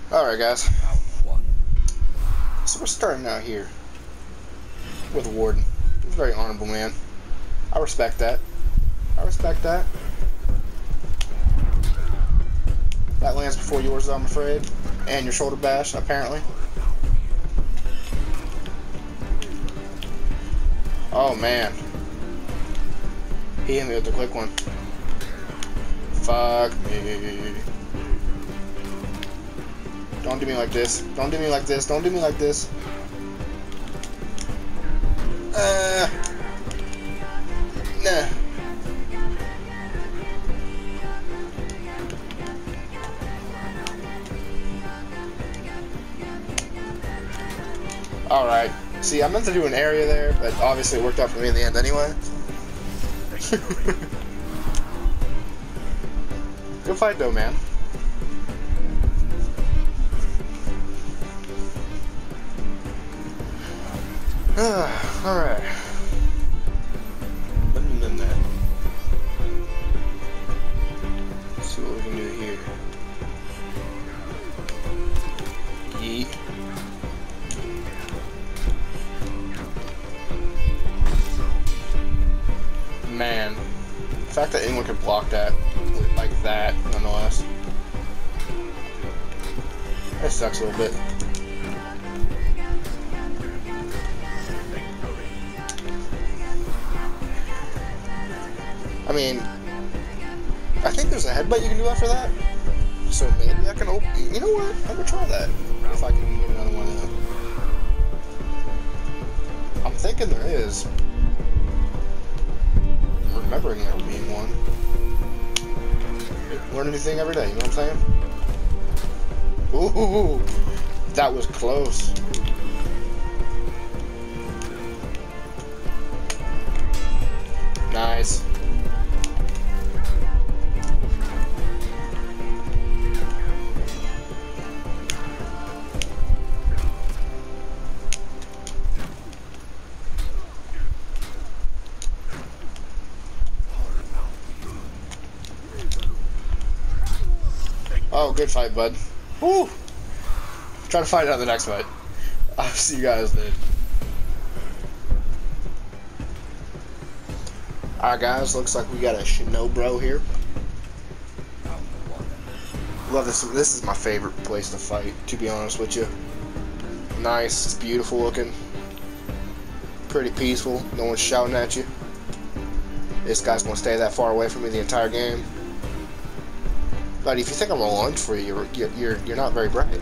Alright, guys. So we're starting out here with Warden. He's a very honorable man. I respect that. I respect that. That lands before yours, I'm afraid. And your shoulder bash, apparently. Oh, man. He hit me with the quick one. Fuck me. Don't do me like this. Don't do me like this. Don't do me like this. Nah. Alright. See, I meant to do an area there, but obviously it worked out for me in the end anyway. Good fight though, man. Alright. Let's see what we can do here. Yeet. Man. The fact that anyone could block that like that, nonetheless. That sucks a little bit. I mean, I think there's a headbutt you can do after that. So maybe I can open. You know what? I'm gonna try that. If I can get another one in. I'm thinking there is. I'm remembering there being one. Learn anything every day, you know what I'm saying? Ooh, that was close. Nice. Oh, good fight, bud. Woo! Try to find out the next fight. I'll see you guys then. Alright, guys. Looks like we got a Shinobro here. Love this. This is my favorite place to fight, to be honest with you. Nice. It's beautiful looking. Pretty peaceful. No one's shouting at you. This guy's gonna stay that far away from me the entire game. But if you think I'm gonna lunge for you, you're not very bright.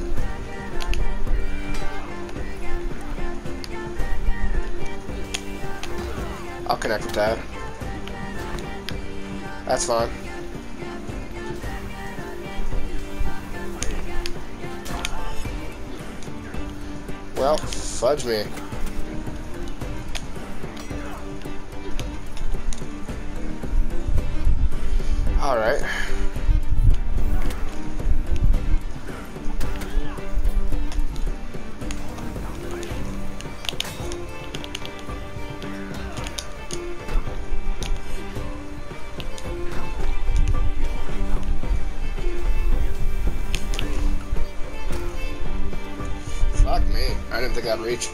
I'll connect with that. That's fine. Well, fudge me. Alright. Fuck me. I didn't think I'd reach.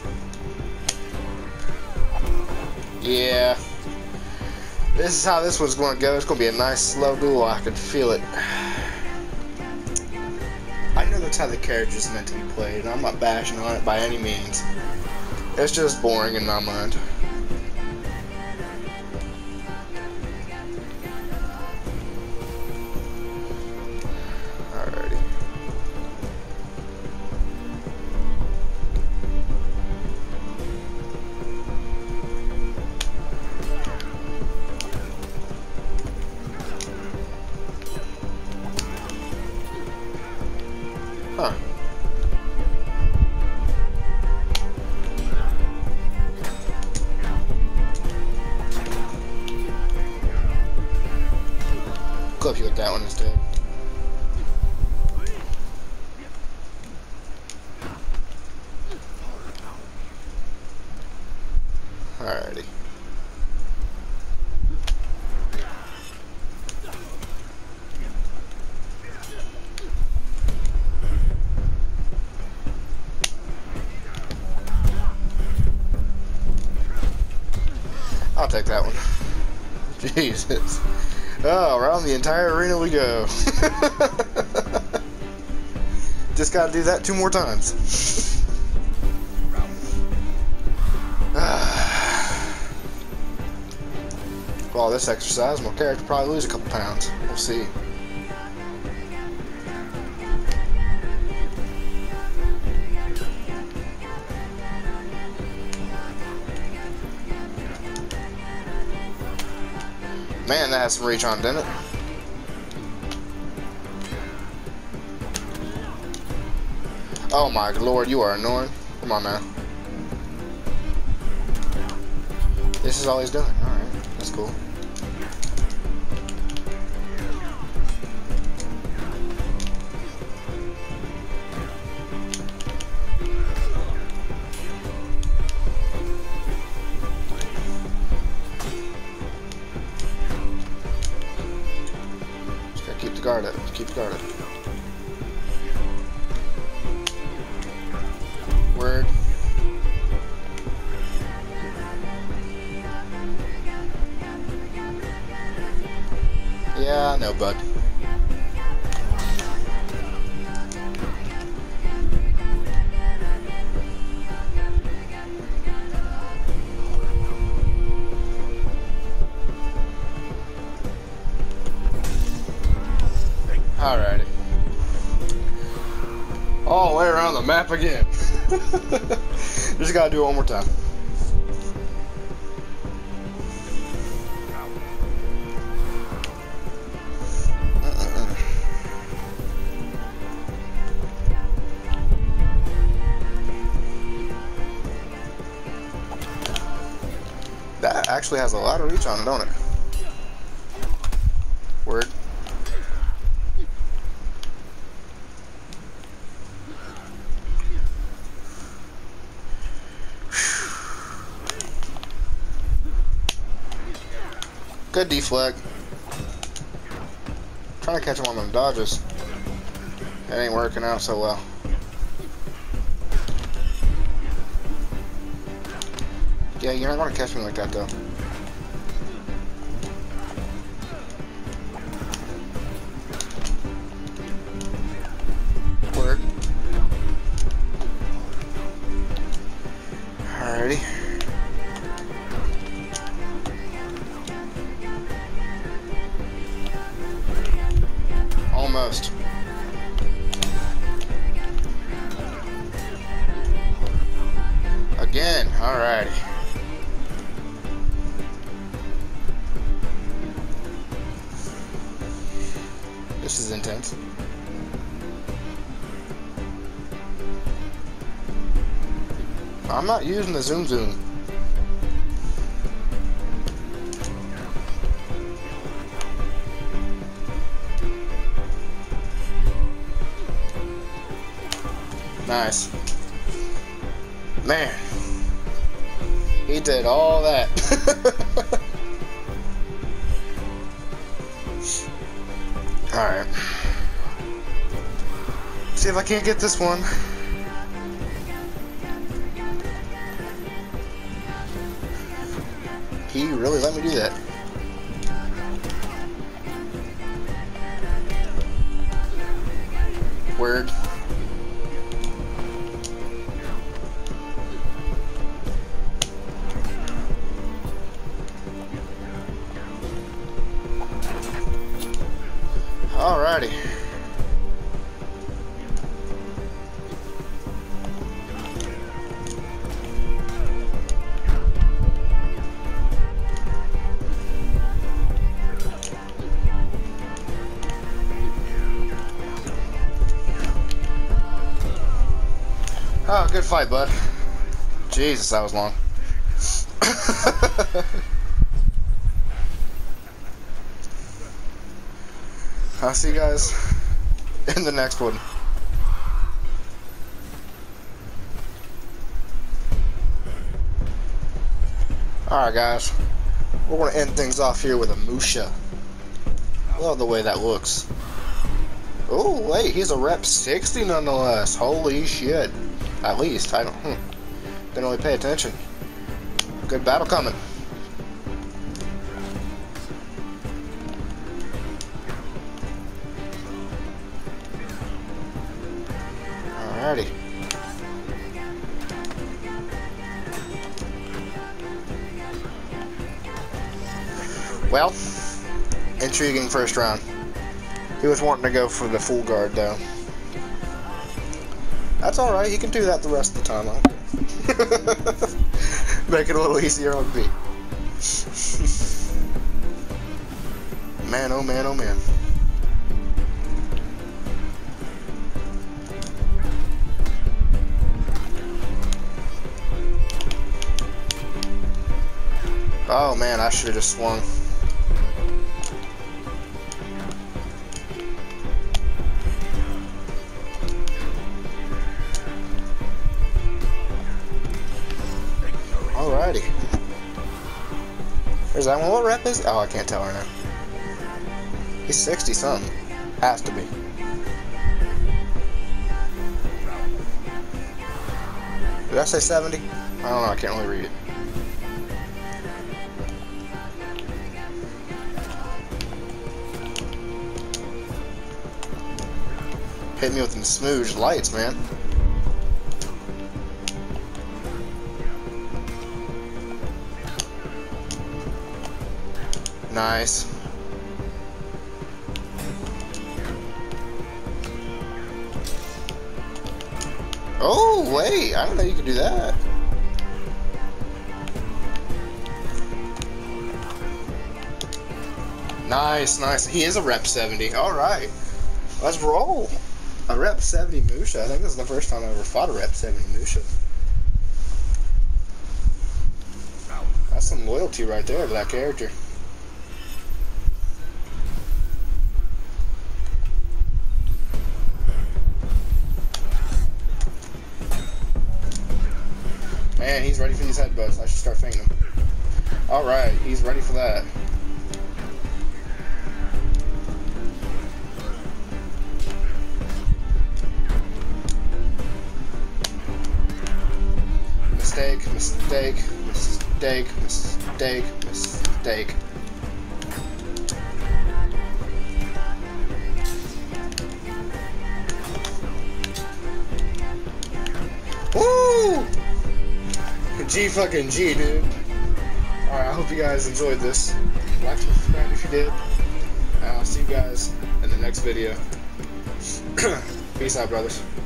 Yeah. This is how this one's going to go. It's going to be a nice slow duel. I can feel it. I know that's how the character's meant to be played. I'm not bashing on it by any means. It's just boring in my mind. Alrighty. Huh. Clip you with that one instead. Alrighty. take that one. Jesus. Oh, around the entire arena we go. Just gotta do that 2 more times. With all this exercise, my character will probably lose a couple pounds. We'll see. Man, that has some reach on it, didn't it? Oh my lord, you are annoying. Come on now. This is all he's doing. Alright, that's cool. Just gotta keep the guard up. Keep the guard up. Word. Yeah, I know, bud. Alrighty. All the way around the map again. Just gotta do it one more time. That actually has a lot of reach on it, don't it? Word. Good deflect. Trying to catch him on them dodges. That ain't working out so well. Yeah, you're not gonna catch me like that though. Word. Alrighty. Almost. Again, alrighty. This is intense. I'm not using the zoom. Nice. Man. He did all that. Alright. See if I can't get this one. He really let me do that. Word. Alrighty. Oh, good fight, bud. Jesus, that was long. I'll see you guys in the next one. Alright guys, we're going to end things off here with a Musha. Love the way that looks. Oh wait, he's a rep 60 nonetheless. Holy shit. At least, I don't, didn't really pay attention. Good battle coming. Alrighty. Well, intriguing first round. He was wanting to go for the full guard though. That's alright, he can do that the rest of the time. I don't care. Make it a little easier on me. Man, oh man, oh man. Oh man, I should have just swung. Alrighty. There's that one. What rep is it? Oh, I can't tell right now. He's 60 something. Has to be. Did I say 70? I don't know, I can't really read it. Hit me with them smooth lights, man. Nice. Oh, wait. I didn't know you could do that. Nice, nice. He is a rep 70. Alright. Let's roll. A rep 70 Musha. I think this is the first time I ever fought a rep 70 Musha. That's some loyalty right there to that character. Man, he's ready for these headbutts. I should start fainting him. Alright, he's ready for that. Mistake, mistake, mistake, mistake, mistake. Woo! G fucking G, dude. Alright, I hope you guys enjoyed this. Like and subscribe if you did. And I'll see you guys in the next video. Peace out, brothers.